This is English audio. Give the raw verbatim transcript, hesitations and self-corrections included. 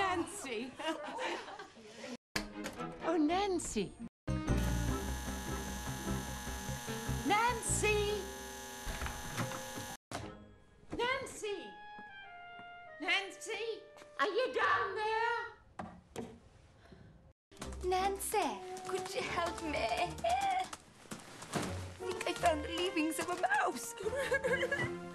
Nancy. Oh, Nancy. Nancy. Nancy. Nancy, are you down there? Nancy, could you help me? I think I found the leavings of a mouse.